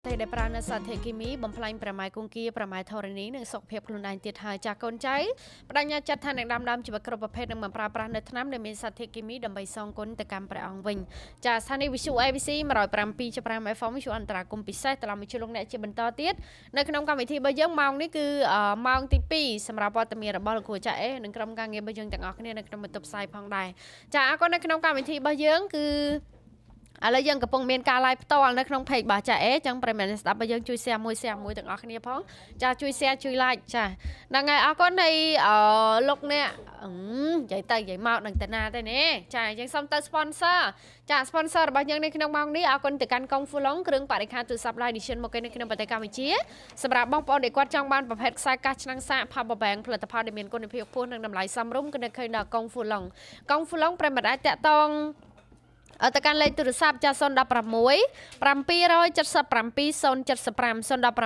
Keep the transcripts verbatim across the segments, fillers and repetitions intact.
តែដែលប្រាណសត្ថិគីមីបំផ្លាញប្រម៉ាយគង្គាប្រម៉ាយធរណីនិងសុខភាពខ្លួនឯងទៀតហើយចាកូនចៅបដញ្ញាចាត់ថានឹងដាំដើមជីវិតគ្រប់ប្រភេទនឹងមិនប្រើប្រាស់នៅថ្នាំដែលមានសត្ថិគីមីដើម្បីសងគុណទៅកម្មព្រះអង្គវិញចាស្ថានីយវិទ្យុ A B C one oh seven point five เอฟ เอ็ม វិទ្យុអន្តរកម្មពិសេសតឡំវិទ្យុលោកអ្នកជាបន្តទៀតនៅក្នុងកម្មវិធីរបស់យើងម៉ោងនេះគឺម៉ោងទីtwoសម្រាប់វត្តមានរបស់លោកគ្រូចាអេនិងក្រុមការងាររបស់យើងទាំងអស់គ្នានៅក្នុងបន្ទប់ផ្សាយផងដែរចាអរគុណនៅក្នុងកម្មវិធីរបស់យើងគឺឥឡូវយើងកំពុងមានការ live ផ្ទាល់នៅក្នុង page របស់ចាអេចឹងប្រិមត្តស្ដាប់របស់យើងជួយ share មួយ share មួយទាំងអស់គ្នាផងចាជួយ share ជួយ like ចាហ្នឹងហើយអរគុណនៃអឺលោកអ្នកនិយាយទៅនិយាយមកនឹងតាណាទេនេះចាយើងសូមទៅ sponsor ចា sponsor របស់យើងនៅក្នុងម៉ោងនេះអរគុណទៅកាន់កុងហ្វូឡុងគ្រឿងបរិក្ខារទូរស័ព្ទ Live Edition មកគេនៅក្នុងប្រទេសកម្ពុជាសម្រាប់បងប្អូនដែលគាត់ចង់បានប្រភេទខ្សែកាសឆ្នាំងសាក Power Bank ផលិតផលដែលមានគុណភាពខ្ពស់និងតម្លៃសមរម្យគឺនៅឃើញដល់កុងហ្វូឡុងកុងហ្វូឡុងប្រិមត្តអាចតាក់ទងអត់ទៅកាន់លេខទូរស័ព្ទចាzero one six 7 7 7 0 7 5 0 1 6 7 7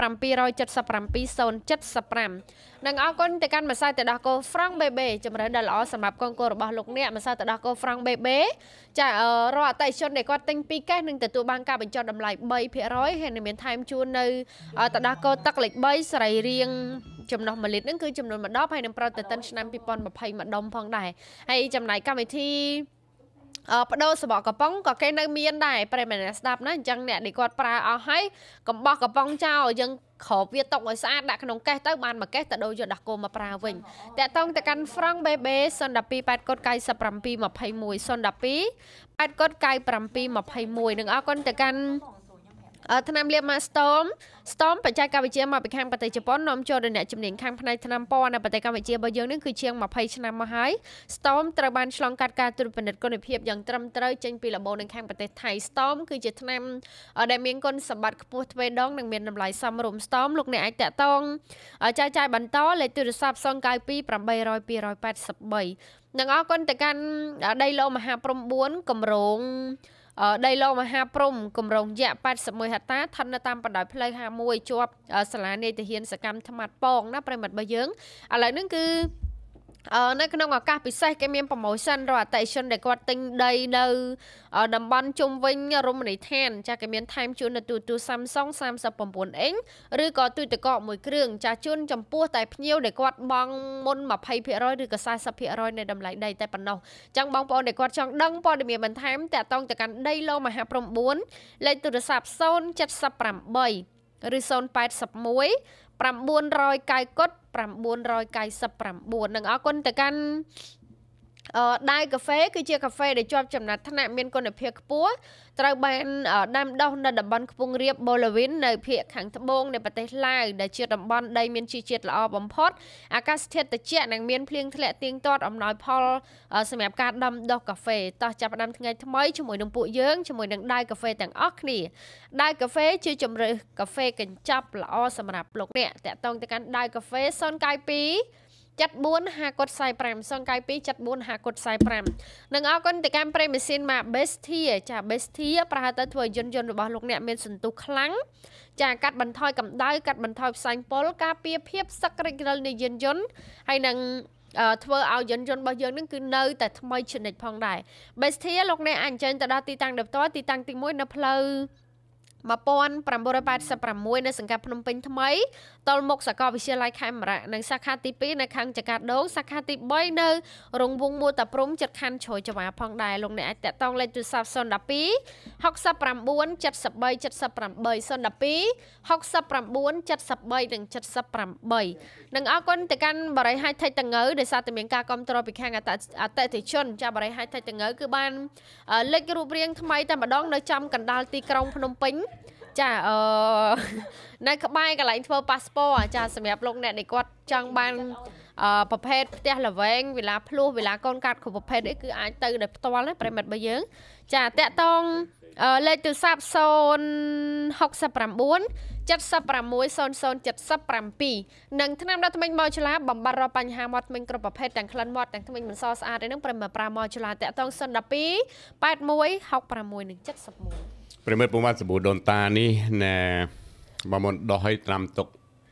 0 7 5និងអរគុណទៅកាន់ម្សៅទឹកដោះគោ Frank Baby ជំរឿនដ៏ល្អសម្រាប់កូនកូនរបស់លោកអ្នកម្សៅទឹកដោះគោ Frank Baby ចារាល់អតិថិជនដែលគាត់ទិញពីរកេសនឹងទទួលបានការបញ្ចុះតម្លៃthree percent ហើយនឹងមានថែមជូននៅទឹកដោះគោទឹកលេខthreeសរីរាង្គចំណុះមួយលីត្រហ្នឹងគឺចំនួនមួយដបហើយនឹងប្រតិទិនឆ្នាំtwenty twentyមួយដុំផងដែរហើយចំណាយកម្មវិធីអឺបដូរសបកកំប៉ុងក៏គេនៅមានដែរប្រិមត្តស្ដាប់ណាអញ្ចឹងអ្នកដែលគាត់ប្រើអស់ហើយកំបោះកំប៉ុងចោលយើងគ្របវាតុកឲ្យស្អាតដាក់ក្នុងកេសទៅបានមួយកេសទៅដូរយកដោះគោមកប្រើវិញតាក់តងទៅកាន់ Frank Baby zero one two eightកុដninety seven twenty-one zero one two eightកុដninety seven twenty-oneនិងអរគុណទៅកាន់អឺថ្នាំលាប Storm Storm បច្ចេកវិទ្យាមកពីខាងប្រទេសជប៉ុននាំចូលដល់អ្នកជំនាញខាងផ្នែកថ្នាំពណ៌នៅប្រទេសកម្ពុជារបស់យើងនេះគឺជាងtwentyឆ្នាំមកហើយ Storm ត្រូវបានឆ្លងកាត់ការត្រួតពិនិត្យគុណភាពយ៉ាងត្រឹមត្រូវចេញពីល្បូរនៅខាងប្រទេសថៃ Storm គឺជាថ្នាំដែលមានគុណសម្បត្តិខ្ពស់ទ្វេដងនិងមានតម្លៃសមរម្យ Storm លោកអ្នកអាចតាក់ទងចាយចាយបន្តលេខទូរស័ព្ទzero nine two eight zero zero two two eight threeនិងអរគុណទៅកាន់ដីឡូមហាព្រំfourគម្រោងដីឡូមហាព្រំគម្រោងយៈeighty-oneហិកតាស្ថិតនៅតាមបណ្ដោយផ្លូវห้าoneជាប់សាលានេទាហានសកម្មថ្មាត់ពងណាប្រិមិត្តរបស់យើងឥឡូវនេះគឺអឺនៅក្នុងឱកាសពិសេសគេមាន promotion រកអតិថិជនដែលគាត់ទិញដីនៅតំបន់ជុំវិញរមណីយដ្ឋានចាគេមានថែមជូននៅទូរទស្សន៍ Samsung thirty-nineអ៊ីនឬក៏ទូរទឹកកកមួយគ្រឿងចាជូនចំពោះតែភ្ញៀវដែលគាត់បង់មុនtwenty percent ឬក៏forty percent នៃតម្លៃដីតែប៉ុណ្ណោះចឹងបងប្អូនដែលគាត់ចង់ដឹងព័ត៌មានបន្ថែមតាក់ទងទៅកាន់ដីឡូមហាព្រំfourលេខទូរស័ព្ទzero seven eightឬzero eight one nine zero nineកុដnine nineនិងអរគុណទៅកាន់អឺដៃកាហ្វេគឺជាកាហ្វេដែលជាប់ចំណាត់ថ្នាក់មានគុណភាពខ្ពស់ត្រូវបានដាំដុះនៅតំបន់ខ្ពង់រាបបូឡាវីននៅភាគខាងត្បូងនៃប្រទេសឡាវដែលជាតំបន់ដីមានជីជាតិល្អបំផុតអាកាសធាតុត្រជាក់និងមានភ្លៀងធ្លាក់ទៀងទាត់អំណោយផលសម្រាប់ការដាំដុះកាហ្វេតោះចាប់ផ្ដើមថ្ងៃថ្មីជាមួយនឹងពួកយើងជាមួយនឹងដៃកាហ្វេទាំងអស់គ្នាដៃកាហ្វេជាជម្រើសកាហ្វេកញ្ចប់ល្អសម្រាប់លោកអ្នកតាក់ទងទៅកាន់ដៃកាហ្វេzero nine two seven four fiveកុដforty-five zero nine two seven four fiveកុដforty-fiveនិងអរគុណទៅកាន់ប្រេមីស៊ីនមក Bestia ចា Bestia ប្រហែលទៅធ្វើយន្តយន្តរបស់លោកអ្នកមានសន្ទុះខ្លាំងចាកាត់បន្ថយកម្ដៅកាត់បន្ថយផ្សែងពុលការពារភាពសឹករិចរិលនៃយន្តយន្តហើយនឹងធ្វើឲ្យយន្តយន្តរបស់យើងនឹងគឺនៅតែថ្មីជានិច្ចផងដែរ Bestia លោកអ្នកអាចអញ្ជើញទៅដល់ទីតាំងផ្ទាល់ទីតាំងទីoneនៅផ្លូវnineteen eighty-sixនៅសង្កាត់ភ្នំពេញថ្មីតលមុខសាកលវិទ្យាល័យខេមរៈនិងសាខាទីtwoនៅខាងចកាដូងសាខាទីthreeនៅរង្វង់មួតាព្រំចិត្តខណ្ឌជ្រោយចង្វាផងដែរលោកអ្នកអាចតាក់ទងលេខទូរស័ព្ទzero one two six nine seven three seven eight zero one two six nine seven threeនិងseven eightនិងអរគុណទៅកាន់បរិយ High-Tech តងើដែលសារតែមានការគ្រប់គ្រងពីខាងអតិថិជនចាបរិយ High-Tech តងើគឺបានលេខរូបរាងថ្មីតែម្ដងនៅចំកណ្ដាលទីក្រុងភ្នំពេញចាអឺនៅក្បែរកន្លែងធ្វើ passport ចាសម្រាប់លោកអ្នកដែលគាត់ចង់បានអឺប្រភេទផ្ទះល្វែងវិឡាភ្លោះវិឡាកូនកាត់គ្រប់ប្រភេទនេះគឺអាចទៅដោយផ្ទាល់ណាប្រិមិត្តរបស់យើងចាតាក់តងលេខទូរស័ព្ទzero six nine seven six six zero zero seven sevenនិងថ្នាំដុសធ្មេញម៉ូជូឡាបំបត្តិរាល់បញ្ហាមាត់ធ្មេញគ្រប់ប្រភេទទាំងក្លិនមាត់ទាំងធ្មេញមិនសស្អាតឯហ្នឹងប្រិមិត្តប្រើម៉ូជូឡាតាក់តងzero one two eight one six sixនិងseven oneប្រិមិត្តពុំបានសាប៊ូដូនតានេះណែបើមិនដោះឲ្យត្រាំទុក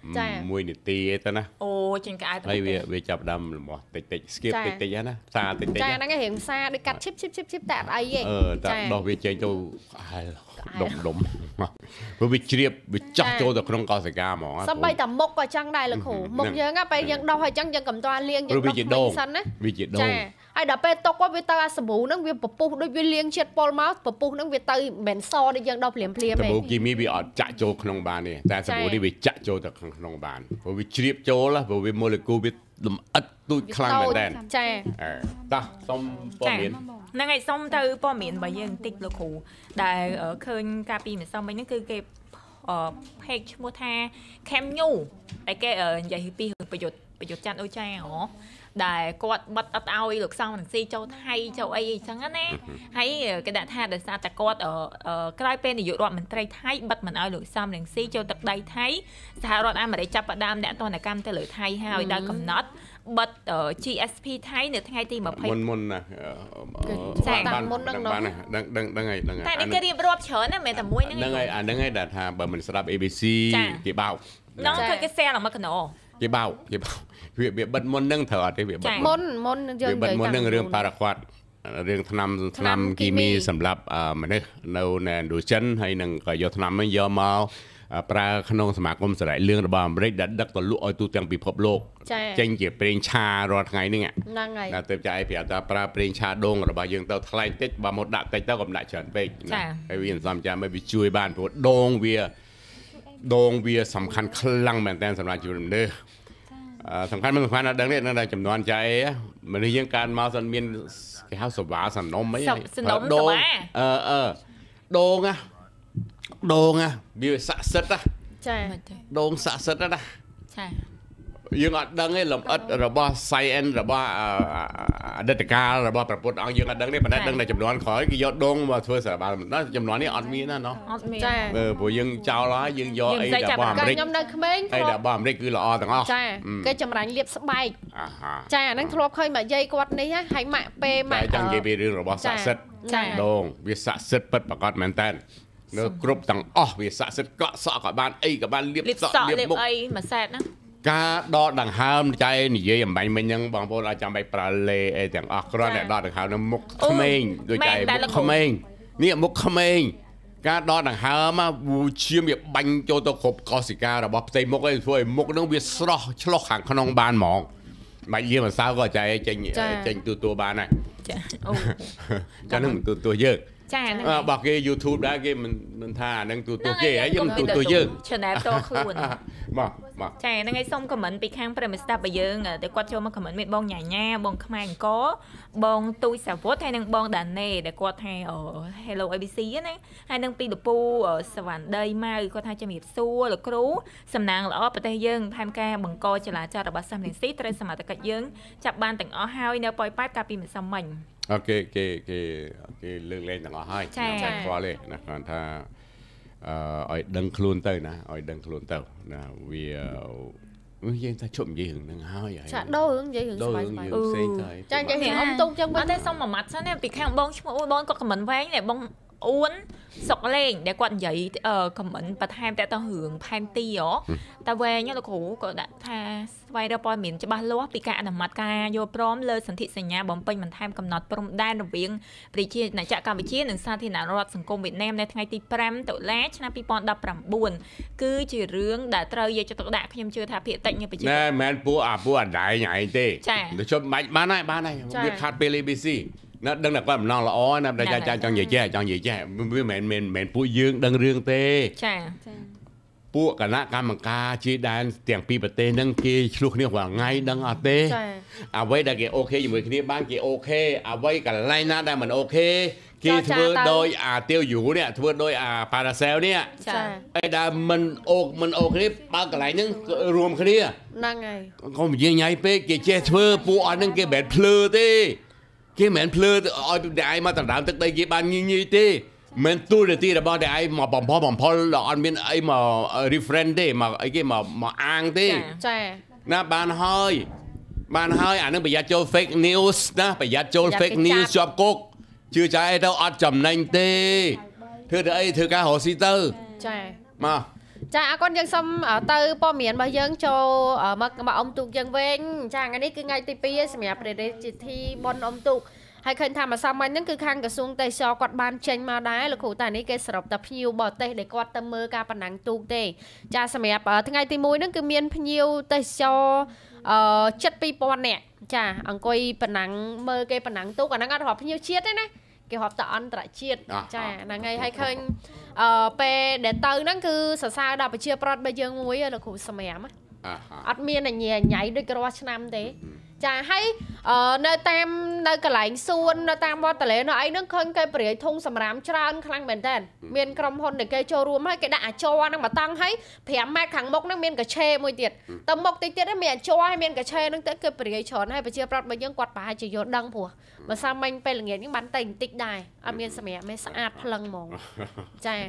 មួយនាទីអីទៅណាអូចេញក្អែទៅហើយវាវាចាប់ដើមរបស់តិចតិច skip តិចតិចណាសារតិចតិចចាហ្នឹងឯងរៀងសារដូចកាត់ឈិបឈិបឈិបឈិបតែអត់អីទេអឺតែដោះវាចេញទៅដុំដុំព្រោះវាជ្រាបវាចោះចូលទៅក្នុងកោសិកាហ្មងសំបីតែមុខក៏ចឹងដែរលោកគ្រូមុខយើងពេលយើងដោះហើយចឹងយើងកំតលាងយើងដោះសិនណាវាជាដងហើយដល់ពេលតុកវាទៅអាសាប៊ូហ្នឹងវាពពុះដូចវាលាងជាតិពុលមកពពុះហ្នឹងវាទៅមិនសដូចយើងដោះភ្លាមភ្លាមសាប៊ូគីមីវាអត់ចាក់ចូលក្នុងបានទេតែសាប៊ូនេះវាចាក់ចូលទៅក្នុងបានព្រោះវាជ្រាបចូលព្រោះវា molecule វាលម្អិតទូចខ្លាំងមែនតើចាអឺតោះសុំព័ត៌មានហ្នឹងហើយសុំទៅព័ត៌មានរបស់យើងបន្តិចលោកគ្រូដែលឃើញការពីម្សិលមិញហ្នឹងគឺគេផេកឈ្មោះថា Cam New តែគេនិយាយពីប្រយុទ្ធប្រយុទ្ធច័ន្ទអូចាហ៎ដែលគាត់បិទអត់ឲ្យលោកសំរងស៊ីចូលថៃចូលអីអីចឹងណាហើយគេដាក់ថាដោយសារតែគាត់ក្រោយពេលនាយករដ្ឋមន្ត្រីថៃបិទមិនឲ្យលោកសំរងស៊ីចូលទឹកដីថៃសហរដ្ឋអាមេរិកចាប់ផ្ដើមដាក់ទណ្ឌកម្មទៅលើថៃហើយដោយកំណត់បិទ G S P ថៃនៅថ្ងៃទី20មុនមុនណាបានមុនហ្នឹងដឹងដឹងដឹងហើយដឹងហើយតែនេះគេរៀបរាប់ច្រើនណាមែនតែមួយហ្នឹងហ្នឹងហើយអាហ្នឹងហើយដែលថាបើមិនស្ដាប់ A B C គេបោកហ្នឹងគឺគេ share ឡើងមកកណោគេបោកគេបោកវាវាបិទមុនហ្នឹងត្រូវអត់ទេវាបិទមុនមុនយើងនិយាយបិទមុនហ្នឹងរឿងប៉ារ៉ាខ្វាត់រឿងថ្នាំថ្នាំគីមីសម្រាប់មនុស្សនៅនៅឥណ្ឌូចិនហើយនឹងក៏យកថ្នាំហ្នឹងយកមកប្រើក្នុងសមាគមសារ៉ែលឿងរបស់អាមេរិកដែលដឹកទៅលក់ឲ្យទូទាំងពិភពលោកចេញជាប្រេងឆារាល់ថ្ងៃហ្នឹងហ្នឹងហើយតែទៅចាយប្រាប់ថាប្រើប្រេងឆាដូងរបស់យើងទៅថ្លៃតិចបើមកដាក់តិចទៅក៏មិនដាក់ច្រើនពេកណាហើយវាសំចាំឲ្យវាជួយបានព្រោះដូងវាដូងវាសំខាន់ខ្លាំងមែនតើសម្រាប់ជីវិតមនុស្សសំខាន់មិនសំខាន់ដល់ដឹងទេនៅចំនួនចាអីមនុស្សយើងកើតមកសិនមានគេហៅសវ៉ាសនំអីសនំសវ៉ាអឺអឺដូងណាដូងណាវាស័ក្តិសិទ្ធណាចាដូងស័ក្តិសិទ្ធណាចាយើងអត់ដឹងទេលំអិតរបស់ science របស់អតីតកាលរបស់ប្រពុតអង្គយើងអត់ដឹងទេប៉ុន្តែដឹងតែចំនួនក្រោយគេយកដូងមកធ្វើសារបាលចំនួននេះអត់មានណាណោះអត់មានចាព្រោះយើងចោលហើយយើងយកអីរបស់អាមេរិកខ្ញុំនៅក្មេងអីរបស់អាមេរិកគឺល្អទាំងអស់ចាគេចម្រាញ់លៀបស្បែកអាហាចាអាហ្នឹងធ្លាប់ឃើញមកយាយគាត់នេះហើយម៉ាក់ពេលម៉ាក់តែចង់និយាយពីរឿងរបស់ស័ក្តិសិទ្ធដូងវាស័ក្តិសិទ្ធពិតប្រាកដមែនតើនៅគ្រប់ទាំងអស់វាស័ក្តិសិទ្ធកក់សក់ក៏បានអីក៏បានលៀបសក់លៀបមុខអីមួយសែតណាការដកដង្ហើមចៃនិយាយអំបញ្ញមិញហ្នឹងបងប្អូនអាចចាំបាច់ប្រើលេអីទាំងអស់គ្រាន់តែដកដង្ហើមនៅមុខក្មេងដូចចៃមុខក្មេងនេះមុខក្មេងការដកដង្ហើមមកឈាមវាបាញ់ចូលទៅគ្រប់កោសិការបស់ផ្ទៃមុខឯងធ្វើឲ្យមុខហ្នឹងវាស្រស់ឆ្លុះខាងក្នុងបានហ្មងបាច់យាមម្សៅក៏ចៃចេញចេញទូទួលបានដែរចាអូចាហ្នឹងទូទួលយើងចាហ្នឹងរបស់គេ YouTube ដែរគេមិនមិនថាហ្នឹងទូទួលគេហើយយើងទូទួលយើង channel តខ្លួនមកមកចាហ្នឹងហើយសុំ comment ពីខាងប្រិមិស្ដាប់របស់យើងតែគាត់ចូលមក comment មានបងញ៉ាញ៉ាបងខ្មែរអង្គរបងទូយសាវុតហើយនឹងបងដាណេដែលគាត់ថា Hello เอ บี ซี ណាហើយនឹងពីលពូសវណ្ណដីម៉ៅគាត់ថាជំរាបសួរលោកគ្រូសំណាងល្អប្រទេសយើងផែនការបង្កចលាចលរបស់សំរងស៊ីត្រូវសមត្ថកិច្ចយើងចាប់បានទាំងអស់ហើយនៅប៉ោយប៉ែតកាលពីម្សិលមិញអូខេគេគេគេលើកលែងទាំងអស់ហើយខ្ញុំតែស្គាល់ទេណាគាត់ថាអឺឲ្យដឹងខ្លួនទៅណាឲ្យដឹងខ្លួនទៅណាវាយើងថាជប់និយាយរឿងហ្នឹងហើយចាដូររឿងនិយាយរឿងស្បាយស្បាយផ្សេងទៅចានិយាយរឿងអ៊ំតុកចឹងអត់ទេសុំមួយម៉ាត់សិនពីខាងបងឈ្មោះបងគាត់ខមមិនវែងតែបងអួនសុកលេងដែលគាត់និយាយខមមិនបន្ថែមតែទៅរឿងផែនទីហ៎តែវែងលោកគ្រូក៏ដាក់ថាស្វ័យរកព័ត៌មានច្បាស់លាស់ពីការអនុម័តការយល់ព្រមលើសន្ធិសញ្ញាបំពេញបន្ថែមកំណត់ព្រំដែនរវាងប្រជាណាចក្រកម្ពុជានិងសាធារណរដ្ឋសង្គមវៀតណាមនៅថ្ងៃទី5តុលាឆ្នាំ2019គឺជារឿងដែលត្រូវយកចិត្តទុកដាក់ខ្ញុំជឿថាភាគតិចនៃប្រជាណែមិនមែនពួកអាពួកអដែងឯងទេទៅជប់មិនបាច់បានហើយបានហើយវាខាត់ពេល A B C nóដឹងតែគាត់បំណងល្អណាស់តែចាចង់និយាយចេះចង់និយាយចេះវាមិនមែនមិនមែនពួកយើងដឹងរឿងទេចាពួកគណៈកម្មការជាដែនទាំងពីរប្រទេសហ្នឹងគេឆ្លោះគ្នារាល់ថ្ងៃដឹងអត់ទេអ្វីដែលគេអូខេជាមួយគ្នាបានគេអូខេអ្វីកន្លែងណាដែលមិនអូខេគេធ្វើដោយអាទាវយូនេះធ្វើដោយអាប៉ារ៉ាសែលនេះចាអីដែលមិនអូមិនអូគ្នាបើកន្លែងហ្នឹងរួមគ្នាហ្នឹងហើយកុំនិយាយញ៉ៃពេកគេចេះធ្វើពួកអត់ហ្នឹងគេមិនភ្លឺទេគេមិនភ្លឺឲ្យតែឯងមកដណ្ដើមទឹកដីគេបានញីញីទេមិនទូរទីរបស់តែឯងមកបំផុសបំផុលអត់មានអីមក reference ទេមកអីគេមកមកអាងទេចាណាបានហើយបានហើយអានឹងប្រយ័ត្នចូល fake news ណាប្រយ័ត្នចូល fake news ជាប់គុកជឿចាយទៅអត់ចំណេញទេធ្វើទៅអីធ្វើការរស់ស៊ីទៅចាមកចាអរគុណយើងសូមទៅព័ត៌មានរបស់យើងចូលមកមកអ៊ំទូកយើងវិញចាថ្ងៃនេះគឺថ្ងៃទីពីរសម្រាប់ព្រះរាជពិធីបុណ្យអ៊ំទូកហើយឃើញថាម្សិលមិញហ្នឹងគឺខាងក្រសួងទេសចរគាត់បានចេញមកដែរលោកគ្រូតែនេះគេសរុបតែភ្ញៀវបរទេសដែលគាត់ទៅមើលការប៉ុណ្ណឹងទូកទេចាសម្រាប់ថ្ងៃទីមួយហ្នឹងគឺមានភ្ញៀវទេសចរអឺជិតពីរពាន់នាក់ចាអង្គុយប៉ុណ្ណឹងមើលគេប៉ុណ្ណឹងទូកអាហ្នឹងអត់រាប់ភ្ញៀវជាតិទេណាគេរាប់តែអន្តរជាតិចាហ្នឹងហើយហើយឃើញអឺពេលដែលទៅហ្នឹងគឺសរសើរដល់ប្រជាប្រដ្ឋរបស់យើងមួយលោកគ្រូសម្រាប់អត់មានញ៉ៃញ៉ៃដូចរាល់ឆ្នាំទេចាហើយនៅតាមនៅកន្លែងសួននៅតាមវត្តតលេនៅអីហ្នឹងឃើញគេបរិយាធុងសម្រាមច្រើនខ្លាំងមែនតើមានក្រុមហ៊ុនដែលគេចូលរួមហើយគេដាក់អាចរហ្នឹងមកតង់ហើយប្រាំម៉ែត្រខាងមុខហ្នឹងមានកឆេមួយទៀតទៅមុខតិចទៀតមានអាចរហើយមានកឆេហ្នឹងទៅគេបរិយាច្រើនហើយប្រជាប្រដ្ឋរបស់យើងគាត់ប្រហែលជាយល់ដឹងព្រោះបើសាមិញពេលល្ងាចហ្នឹងបានតែបន្តិចដែរអត់មានសម្រាប់មិនស្អាតផ្លឹងហ្មងចា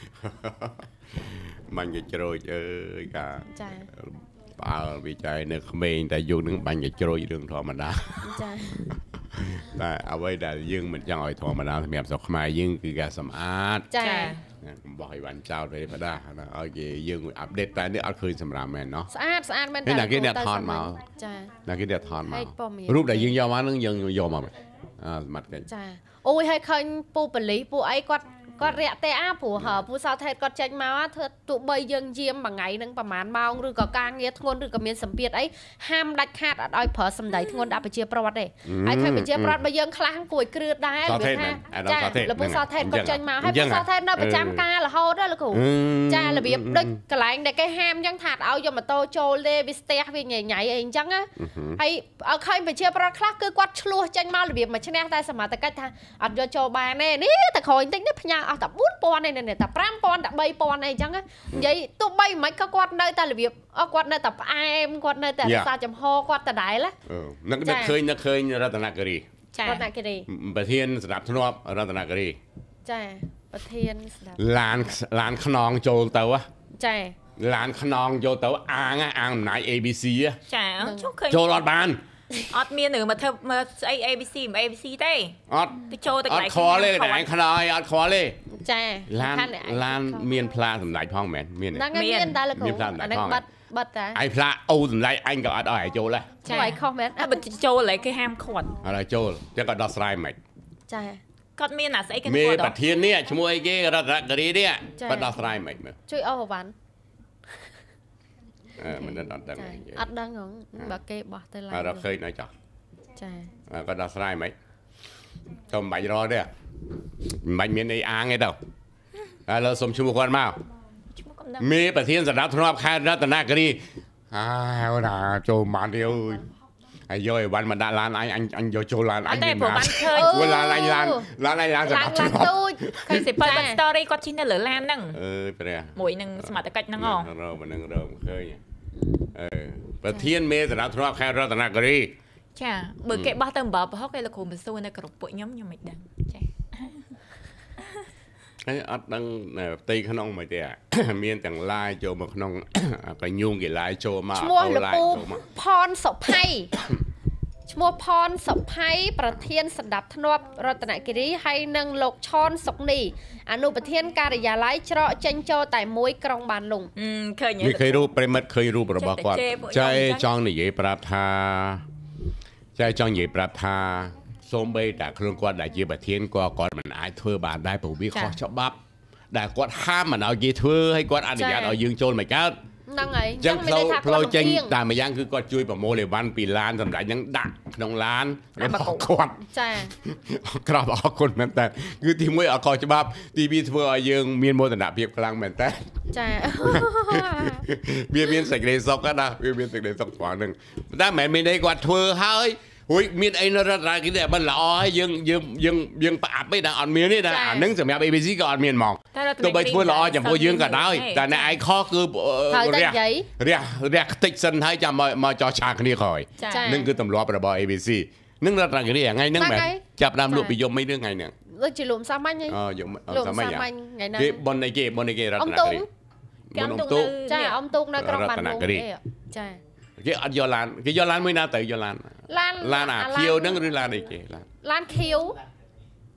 មិនគេជ្រោចអើយកាចាបើវិច័យនៅក្មេងតែយុគនឹងបាញ់ជ្រោយរឿងធម្មតាចាតែអ្វីដែលយើងមិនចង់ឲ្យធម្មតាសម្រាប់ស្រុកខ្មែរយើងគឺការសម្អាតចាកំបោះឲ្យបានចោលទៅបដាឲ្យគេយើងអាប់ដេតតែនេះអត់ឃើញសម្រាប់មែនណោះស្អាតស្អាតមែនតែណាគេអ្នកថតមកចាណាគេអ្នកថតមករូបដែលយើងយកមកនឹងយើងយកមកអឺសម្បត្តិកិច្ចចាអូយឲ្យឃើញពូប៉ូលីសពូអីគាត់គាត់រាក់តែអាព្រោះពូសោថេតគាត់ចេញមកធ្វើទោះបីយើងយាមមួយថ្ងៃនឹងប្រហែលម៉ោងឬក៏ការងារធ្ងន់ឬក៏មានសម្ពាធអីហាមដាច់ខាតអត់ឲ្យប្រើសម្ដីធ្ងន់ដាក់ប្រជាប្រដ្ឋទេហើយឃើញប្រជាប្រដ្ឋរបស់យើងខ្លះគួយគ្រឿតដែរវាថាចាលោកពូសោថេតគាត់ចេញមកហើយពូសោថេតនៅប្រចាំការរហូតដែរលោកគ្រូចារបៀបដូចកន្លែងដែលគេហាមអញ្ចឹងថាឲ្យយកម៉ូតូចូលទេវាស្ទះវាញ៉ៃញ៉ៃអីអញ្ចឹងណាហើយឲ្យឃើញប្រជាប្រដ្ឋខ្លះគឺគាត់ឆ្លោះចេញមករបៀបមួយឈ្នះតែសមត្ថកិច្ចថាអត់យកចូលបានទេនេះតែក្រោយបន្តិចនេះផ្ញើអស់តែបួនពាន់ឯនេះតែប្រាំពាន់តែបីពាន់អីចឹងនិយាយទោះបីមិនក៏គាត់នៅតែរបៀបអស់គាត់នៅតែផ្អែមគាត់នៅតែរក្សាចំហគាត់ដដែលណានឹកនឹកឃើញនឹកឃើញរតនគិរីចារតនគិរីប្រធានស្ដាប់ធ្នាប់រតនគិរីចាប្រធានស្ដាប់ឡានឡានខ្នងចូលទៅចាឡានខ្នងចូលទៅអាងអាងអំណាច เอ ប៊ី ซีចាចូលឃើញចូលអត់បានអត់មានឬមកធ្វើមើលស្អី เอ ប៊ី ซี មិន เอ ប៊ី ซี ទេអត់ទៅចូលទៅកន្លែងអត់ខ្វល់ទេកន្លែងខ្នើយអត់ខ្វល់ទេចាឡានឡានមានផ្លាសម្ដេចផងមែនមានហ្នឹងមានតែលោកគ្រូអាហ្នឹងបាត់បាត់តែឯផ្លាអូសម្ដេចអញក៏អត់ឲ្យចូលដែរចាឲ្យខុសមែនបើចូលឡើយគេហាមខាត់អត់ឲ្យចូលចឹងក៏ដោះស្រាយមិនចាគាត់មានអាស្អីគេមានប្រធាននេះឈ្មោះអីគេរតនគិរីនេះគាត់ដោះស្រាយមិនមើលជួយអូវ៉ាន់អឺមិនអត់ដឹងអត់ដឹងហងបើគេបោះទៅឡើយអត់ឃើញឲ្យចោះចាគាត់ដោះស្រាយមិនទៅមិនបាច់រកទេមិនបាច់មានអីអាងទេទៅឥឡូវសុំឈ្មោះគាត់មកមេប្រធានស្ដាប់ធ្នាប់ខេត្តរតនគិរីអើណាចូលបានទេអើយហើយយកអីវ៉ាន់មកដាក់ឡានអញអញអញយកចូលឡានអញតែព្រោះបានឃើញឡានឡានឡានឡានឡានឡានស្ដាប់ធ្នាប់ឃើញសិប៉ាបាត់ story គាត់ជិះនៅលើឡានហ្នឹងអើយព្រះមួយនឹងសមត្ថកិច្ចហ្នឹងហ៎រកមិននឹងរកឃើញអឺប្រធានមេស្ដាប់ធ្នាប់ខេត្តរតនគិរីចាបើគេបោះទៅអំបោប្រហុកគេលោកគ្រូមិនសួរនៅក្រុមពួកខ្ញុំខ្ញុំមិនដឹងចាហើយអត់ដឹងផ្ទៃក្នុងមិនទេមានទាំងឡាយចូលមកក្នុងកញ្ញូងគេឡាយចូលមកឈ្មោះលោកពូផនសុភ័យឈ្មោះផនសុភ័យប្រធានសម្ដាប់ធ្នាប់រតនគិរីហើយនិងលោកឆនសុកនីអនុប្រធានការិយាល័យច្រកចេញចូលតែមួយក្រុងបានលុងឃើញឃើញរូបប្រិមិត្តឃើញរូបរបស់គាត់ចៃចង់និយាយប្រាប់ថាចៃចង់និយាយប្រាប់ថាសូម្បីតែខ្លួនគាត់ដែលជាប្រធានក៏គាត់មិនអាចធ្វើបានដែរព្រោះវាខុសច្បាប់ដែលគាត់ហាមមិនឲ្យគេធ្វើហើយគាត់អនុញ្ញាតឲ្យយើងចូលមិនកើតហ្នឹងហើយចឹងផ្លូវផ្លូវចេញតែម្យ៉ាងគឺគាត់ជួយប្រមូលអីវ៉ាន់ពីឡានសម្រាប់ហ្នឹងដាក់ក្នុងឡានរបស់គាត់ចាក្រាបអរគុណមែនតើគឺទីមួយអកច្បាប់ទីពីរធ្វើឲ្យយើងមានមោទនភាពខ្លាំងមែនតើចាវាមានសេចក្តីសុខណាវាមានសេចក្តីសុខព្រោះហ្នឹងតែមិនមែនមានអីគាត់ធ្វើហើយហួយមានអីនៅរដ្ឋាភិបាលគេមិនល្អហើយយើងយើងយើងយើងប្រអាប់ទេតែអត់មានទេតែអានឹងសម្រាប់ เอ ប៊ី ซี ក៏អត់មានហ្មងទោះបីធ្វើល្អចំពោះយើងក៏ដោយតែអ្នកឯងខុសគឺរះរះរះខ្ទេចសិនហើយចាំមកមកចោះឆាគ្នាក្រោយនឹងគឺទម្លាប់របស់ เอ ប៊ី ซี នឹងរដ្ឋាភិបាលថ្ងៃហ្នឹងមែនចាប់ដើមលក់ពីយប់មិនរឿងថ្ងៃហ្នឹងដូចជាលំសាមញ្ញហីអូយំសាមញ្ញថ្ងៃហ្នឹងគេប៉ុនអីគេប៉ុនអីគេរដ្ឋាភិបាលគេអំទូកចាអំទូកនៅក្រុងបានលុងចាគេអត់យកឡានគេយកឡានមួយណាទៅយកឡានឡានឡានអាខៀវហ្នឹងឬឡានអីគេឡានឡានខៀវ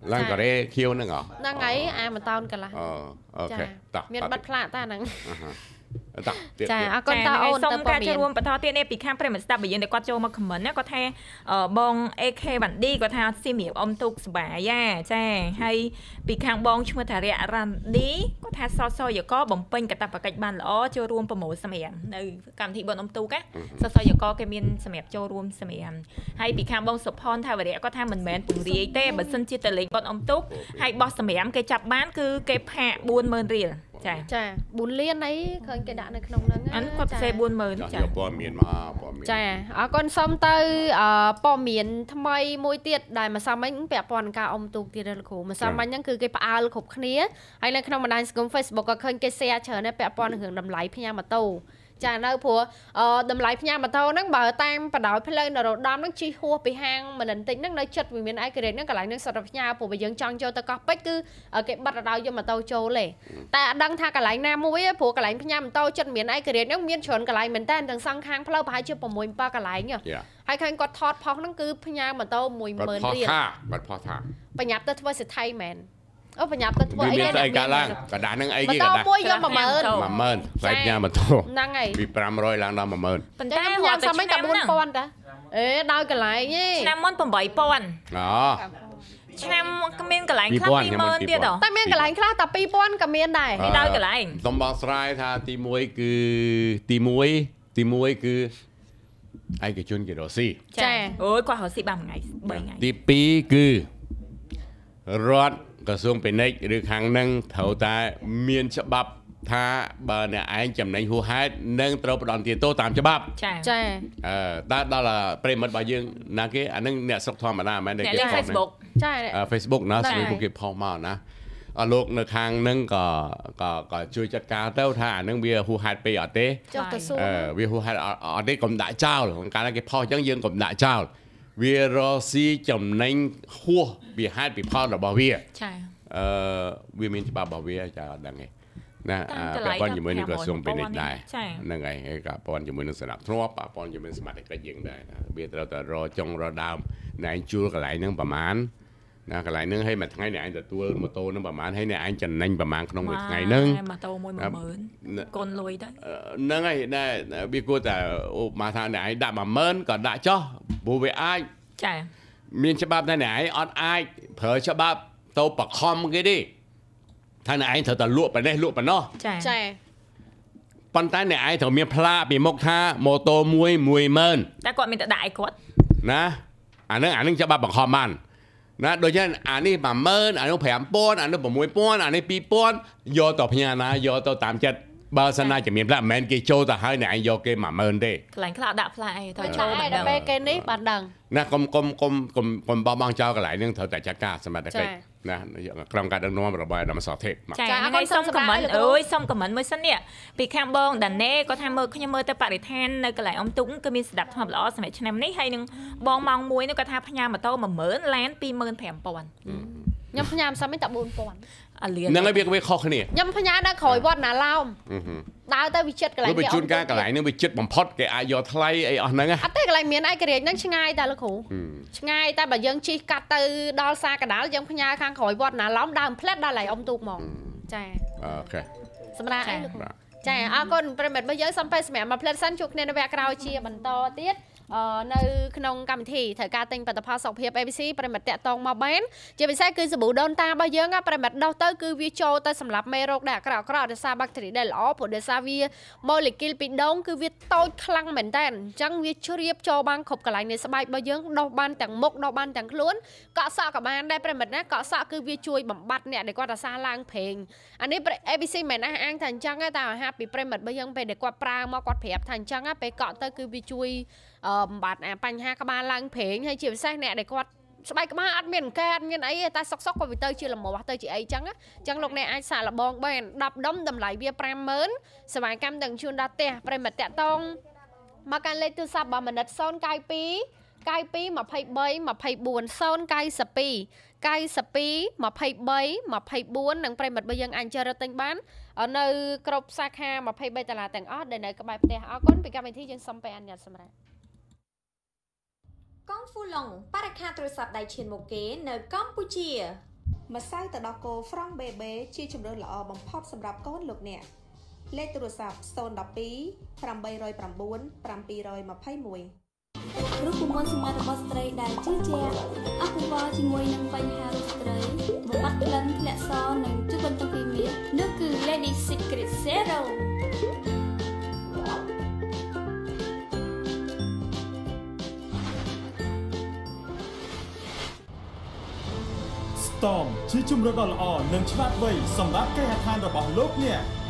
ឡើងកូរ៉េខៀវហ្នឹងហ៎ហ្នឹងហើយអាមួយតោនកន្លះអូអូខេតោះមានបាត់ផ្លាកតាហ្នឹងតោះទៀតចាអរគុណតើអូនសូទៅមព័ការត៌ចូលមានរួមបន្តទៀតនេះពីខាងប្រិមត្តស្ដាប់បើយើងតែគាត់ចូលមក comment ណាគាត់ថាបង เอ เค បណ្ឌីគាត់ថាស៊ីមៀបអ៊ំទូកសបាយយ៉ាចាហើយពីខាងបងឈ្មោះថារៈរ៉ាន់ឌីគាត់ថាសសយកបំពេញកាតព្វកិច្ចបានល្អចូលរួមប្រមូលសម្រាប់នៅកម្មវិធីបងអ៊ំទូកណាសសយកគេមានសម្រាប់ចូលរួមសម្រាប់ហើយពីខាងបងសុផនថាវរៈគាត់ថាមិនមែនពង្រាយទេបើសិនជាតលេងបងអ៊ំទូកហើយបោះសម្រាប់គេចាប់បានគឺគេផាក បួនម៉ឺន រៀល ចាចា បួនលានអីឃើញគេដាក់នៅក្នុងហ្នឹងអានគាត់ផ្សេង បួនម៉ឺនចាព័ត៌មានមកព័ត៌មានចាអរគុណសូមទៅព័ត៌មានថ្មីមួយទៀតដែលម្សិលមិញពាក់ព័ន្ធនឹងការអុំទូកទៀតលោកគ្រូម្សិលមិញហ្នឹងគឺគេផ្អើលគ្រប់គ្នាហើយនៅក្នុងបណ្ដាញសង្គម Facebook ក៏ឃើញគេ share ច្រើនដែរពាក់ព័ន្ធនឹងរឿងតម្លៃផ្ញើម៉ូតូ ចានៅព្រោះតម្លៃផ្ញើម៉ូតូហ្នឹងបើតាមបដោយផ្លូវនរោត្តមហ្នឹងជិះហួសពីហាងមិនបន្តិចហ្នឹងនៅចិត្តវាមានឯករាជ្យហ្នឹងកន្លែងហ្នឹងសត្វផ្ញើព្រោះបើយើងចង់ចូលទៅកោះពេជ្រគឺគេបិទរដោយយកម៉ូតូចូលទេតែអត់ដឹងថាកន្លែងណាមួយព្រោះកន្លែងផ្ញើម៉ូតូចិត្តមានឯករាជ្យហ្នឹងមានច្រើនកន្លែងមែនតើទាំងសងខាងផ្លូវប្រហែលជា 6 7 កន្លែងហើយឃើញគាត់ថតផុសហ្នឹងគឺផ្ញើម៉ូតូ 10000 រៀលគាត់ផុសថាបញ្ញាប់ទៅធ្វើសិទ្ធិមែនអូបញ្ញាប់ទៅធ្វើអីមានស្អីកាឡើងកដាហ្នឹងអីគេកដាម៉ូតូមួយយក 10000 10000ផ្លែផ្ញើម៉ូតូហ្នឹងហើយពី 500 ឡើងដល់ 10000 ប៉ុន្តែខ្ញុំញ៉ាំសាមិញតែ bốnពាន់តាអេដោយកន្លែងទេឆ្នាំមុន 8ពាន់អូឆ្នាំមានកន្លែងខ្លះ ពីរម៉ឺន ទៀតហ៎តែមានកន្លែងខ្លះតែ ពីរពាន់ ក៏មានដែរនេះដោយកន្លែងតំបងស្រាយថាទី1គឺទី1ទី1គឺឯកជនគេរស់ស៊ីចាអូយគាត់រស់ស៊ីបានមួយថ្ងៃបីថ្ងៃទី2គឺរដ្ឋក្រសួងពាណិជ្ជឬខាងនឹងត្រូវតែមានច្បាប់ថាបើអ្នកឯងចំណេញហួសហេតុនឹងត្រូវផ្ដន់ទាទោសតាមច្បាប់ចាចាអឺតែដល់ប្រិមិត្តរបស់យើងណាគេអានឹងអ្នកស្រុកធម្មតាមិនមែនគេ Facebook ចា Facebook ណាស្រួលគេផុសមកណាអរលោកនៅខាងនឹងក៏ក៏ក៏ជួយចាត់ការទៅថាអានឹងវាហួសហេតុពេកអត់ទេចុះទៅសួរអឺវាហួសហេតុអត់ទេកុំដាក់ចោលកាលណាគេផុសអញ្ចឹងយើងកុំដាក់ចោលវារស៊ីចំណេញហួសពីហេតុពីផលរបស់វាចាអឺវាមានច្បាប់របស់វាចាអត់ដឹងទេណាពាក់ព័ន្ធជាមួយនឹងក្រសួងពាណិជ្ជដែរហ្នឹងហើយហើយក៏ពាក់ព័ន្ធជាមួយនឹងស្ដាប់ធ្នាប់ពាក់ព័ន្ធជាមួយសមាជិកយើងដែរវាត្រូវតែរចុងរដើមណែឯងជួលកន្លែងហ្នឹងប្រហែលណាកន្លែងហ្នឹងឲ្យមួយថ្ងៃអ្នកឯងទទួលម៉ូតូហ្នឹងប្រហែលហើយអ្នកឯងចំណេញប្រហែលក្នុងមួយថ្ងៃហ្នឹងម៉ូតូមួយ 10000 កូនលុយទៅហ្នឹងហើយណែវាគួរតែអូមកថាអ្នកឯងដាក់ 10000 ក៏ដាក់ចោះព្រោះវាអាចចាមានច្បាប់តែអ្នកឯងអត់អាចប្រើច្បាប់ទៅបខំគេទេថាអ្នកឯងត្រូវតែលក់ប៉ុណ្ណេះលក់ប៉ុណ្ណោះចាចាប៉ុន្តែអ្នកឯងត្រូវមានផ្លាកពីមុខថាម៉ូតូមួយ 10000 តែគាត់មានតែដាក់ឲ្យគាត់ណាអានឹងអានឹងច្បាប់បង្ខំបានណាដូចជាអានេះ 10000 អានោះ 5000 អានោះ 6000 អានេះ 2000 យកទៅផ្ញើណាយកទៅតាមចិត្តបើសិនណាជំនាញផ្លាកមិនមែនគេចូលទៅហើយអ្នកឯងយកគេ 10000 ទេកន្លែងខ្លះដាក់ផ្លាកអីទៅចូលចូលតែមិនដឹងពេលគេនេះបានដឹងណាកុំកុំកុំកុំកុំបោះបង់ចោលកន្លែងហ្នឹងត្រូវតែចាត់ការសមត្ថកិច្ចណាក្រុមការដឹកនាំរបស់អាដាមសថេកចាហើយសុំខមមិនអើយសុំខមមិនមួយសិននេះពីខាងបងដាណេគាត់ថាមើលខ្ញុំមើលទៅបរិស្ថាននៅកន្លែងអ៊ំទុកគឺមានស្ដាប់ធ្នាប់ល្អសម្រាប់ឆ្នាំនេះហើយនឹងបងម៉ោងមួយនោះគាត់ថាផ្ញើម៉ូតូ 10000 ឡាន 25000 ខ្ញុំផ្ញើសាមិញតែ bốnពាន់អាលៀនហ្នឹងហើយវាវាខុសគ្នាខ្ញុំផ្ញើដល់ក្រោយវត្តណាឡោមដើរទៅវិចិត្រកន្លែងវាជួនកាលកន្លែងហ្នឹងវាចិត្តបំផុតគេអាចយកថ្លៃអីអស់ហ្នឹងអត់ទេកន្លែងមានឯករាជ្យហ្នឹងឆ្ងាយតែលោកគ្រូឆ្ងាយតែបើយើងជិះកាត់ទៅដល់សាកដាលយើងផ្ញើខាងក្រោយវត្តណាឡោមដើមផ្លែតដល់ឡៃអ៊ំទូកហ្មងចាអូខេសម្រាប់អីលោកគ្រូចាអរគុណប្រិមិត្តបើយើងសំពេលសម្រាប់មកផ្លែតសិនជួបគ្នានៅវគ្គក្រោយជាបន្តទៀតនៅក្នុងកម្មវិធីត្រូវការទិញផលិតផលសុខភាព เอ ប៊ី ซี ប្រិមិត្តតាក់តងមកបានជាពិសេសគឺសាប៊ូដូនតារបស់យើងប្រិមិត្តដោះទៅគឺវាចូលទៅសម្រាប់មេរោគដែលអាក្រក់អាក្រក់ដោយសារបាក់តេរីដែលល្អព្រោះដោយសារវាម៉ូលេគុលពីដងគឺវាតូចខ្លាំងមែនតើអញ្ចឹងវាជ្រាបចូលបានគ្រប់កន្លែងនៃស្បែករបស់យើងដោះបានទាំងមុខដោះបានទាំងខ្លួនកក់សក់ក៏បានដែរប្រិមិត្តណាកក់សក់គឺវាជួយបំបត្តិអ្នកដែលគាត់រសាឡើងប្រេងអានេះ เอ ប៊ី ซี មិនអះអាងថាអញ្ចឹងតែអាហារពីប្រិមិត្តរបស់យើងពេលដែលគាត់ប្រើមកគាត់ប្រាប់ថាអញ្ចឹងពេលកក់ទៅគឺវាជួយបំបត្តិបញ្ហាក្បាលឡើងប្រេងហើយជាពិសេសអ្នកដែលគាត់ស្បែកក្បាលអត់មានកាអត់មានអីតែសុកសុកគាត់វាទៅជាលំមាស់ទៅជាអីចឹងអញ្ចឹងលោកអ្នកអាចសាកល្បងបានដប់ដុំតម្លៃវា 50000 សេវាកម្មទាំងជូនដល់ផ្ទះប្រិមិត្តតាក់តងមកកាន់លេខទូរស័ព្ទរបស់មនិត 092 92 23 24 092 92 23 24 និងប្រិមិត្តរបស់យើងអាចចរត់ទិញបាននៅគ្រប់សាខា 23 តារាទាំងអស់ដែលនៅក្បែរផ្ទះអរគុណពីកម្មវិធីយើងសូមពេលអនុញ្ញាតសម្រាប់កងហ្វូឡុងបរិការទូរស័ព្ទដៃឈានមុខគេនៅកម្ពុជាម្សៅទឹកដោះគោ Frank Baby ជាជម្រើសល្អបំផុតសម្រាប់កូនលោកអ្នកលេខទូរស័ព្ទ ศูนย์ หนึ่ง สอง แปด ศูนย์ เก้า เก้า เจ็ด สอง ยี่สิบเอ็ดរូបមន្តសម្បត្តិរបស់ស្ត្រីដែលជឿជាក់អភិវឌ្ឍជាមួយនឹងបញ្ហារូបស្ត្រីបំបត្តិក្លិនធ្លាក់សនិងជួយបន្តគីមីនោះគឺ Lady Secret Serum Storm ជាជម្រើសដ៏ល្អនិងឆ្លាតវៃសម្រាប់គេហដ្ឋានរបស់លោកអ្នក